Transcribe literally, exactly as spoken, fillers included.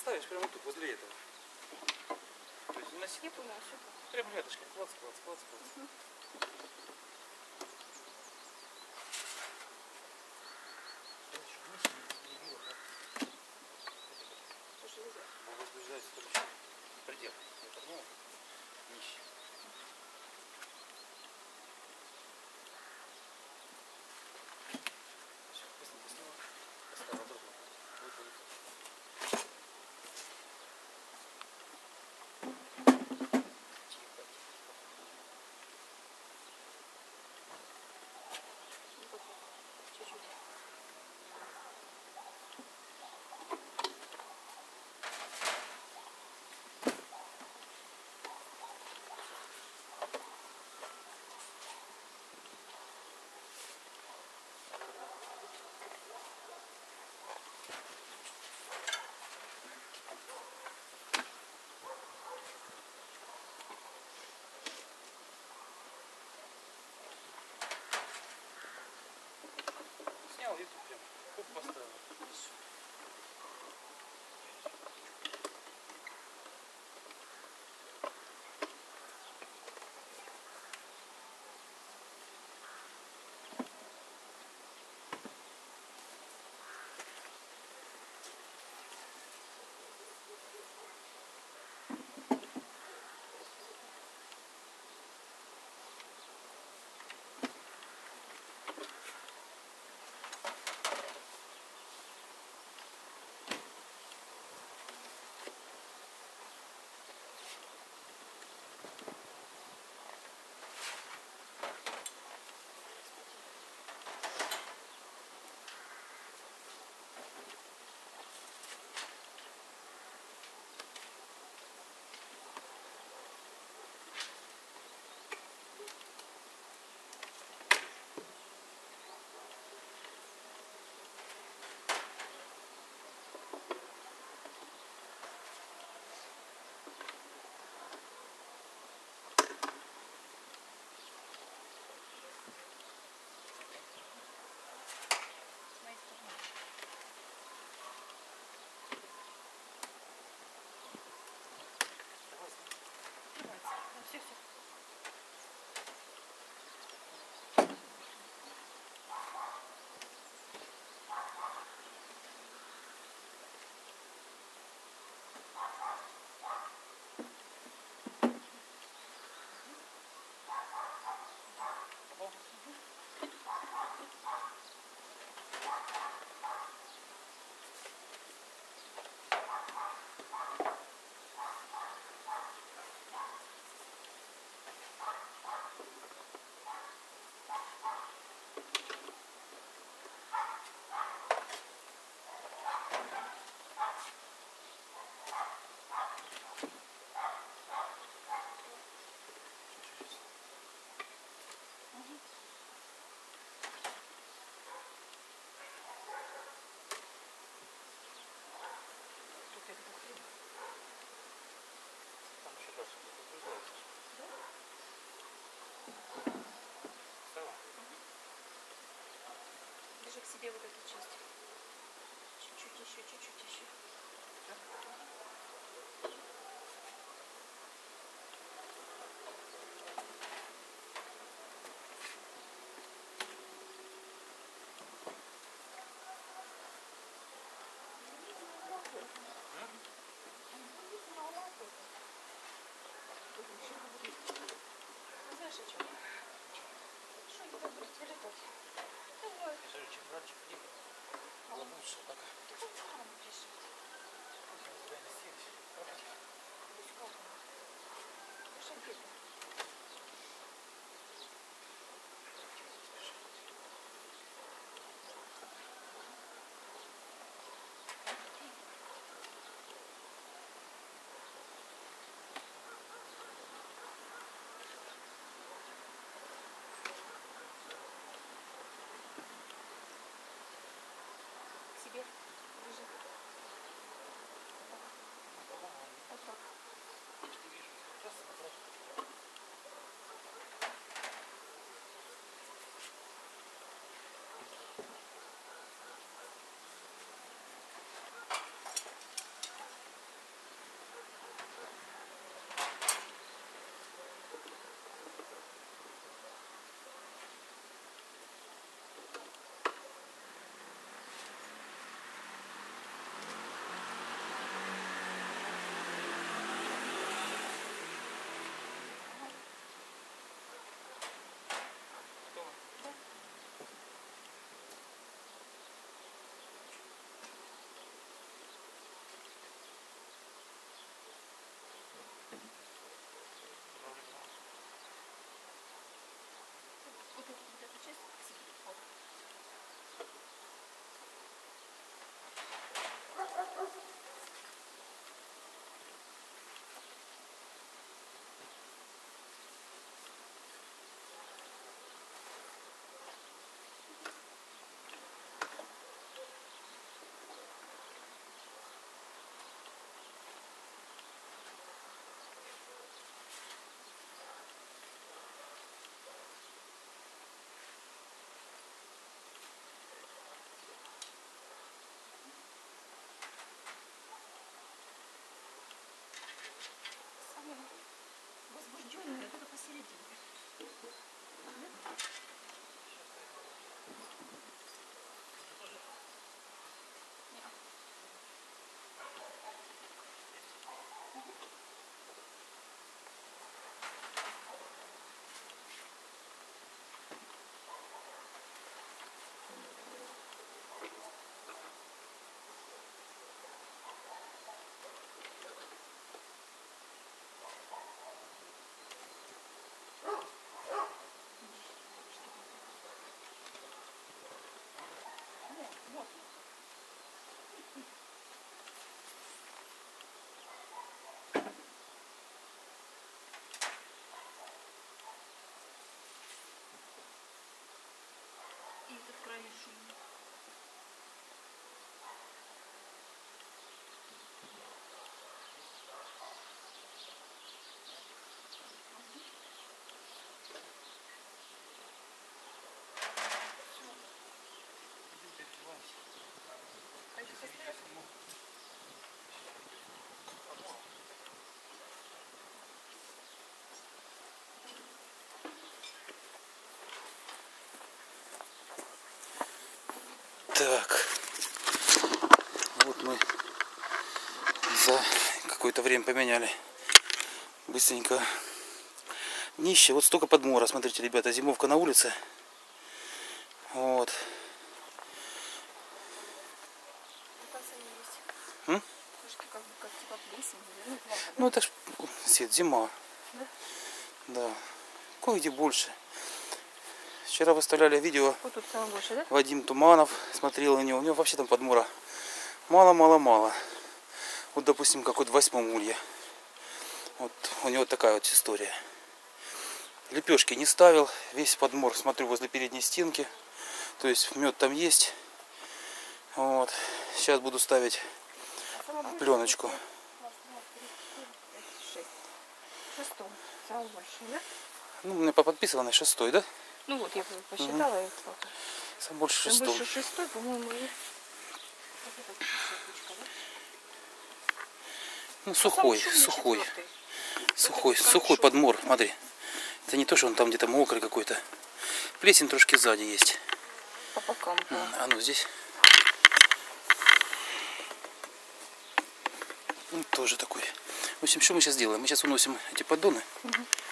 поставишь прямо тут, возле этого. То есть на Я поняла, все. прямо рядышком. Клац, клац, клац, клац. Угу. Возбуждается только предел. Ну, нищий. Все, быстро, быстро. Поставила другую. Будет вылетать. Снял и тут прям хоп, поставил. Все, все. Там еще дальше будет возбуждаться. Да? Встала? Угу. Ближе к себе вот эту часть. Чуть-чуть еще, чуть-чуть еще. Все? Знаешь, о чем? Что это будет вылетать? Давай. Я говорю, чем раньше приехал, было лучше. Так. Давай рано пришить. Так. Вот мы за какое-то время поменяли быстренько днище. Вот столько подмора. Смотрите, ребята, зимовка на улице. Вот. М? Ну это ж свет, зима. Да? Да. Кое-где больше. Вчера выставляли видео. Вот тут самое больше, да? Вадим Туманов смотрел на него. У него вообще там подмора мало-мало-мало. Вот, допустим, как вот в восьмом улье. Вот у него такая вот история. Лепешки не ставил. Весь подмор смотрю возле передней стенки. То есть мед там есть. Вот. Сейчас буду ставить пленочку. Шестой. Самый большой, да? Ну, у меня подписано шестой, да? Ну вот, я посчитала. Угу. Сам больше Там шестой. больше шестой, по-моему, и... Ну, сухой, а сухой. Сухой, сухой подмор, смотри. Это не то, что он там где-то мокрый какой-то. Плесень трошки сзади есть. По бокам. Да. А ну здесь. Ну, тоже такой. В общем, что мы сейчас делаем? Мы сейчас уносим эти поддоны. Угу.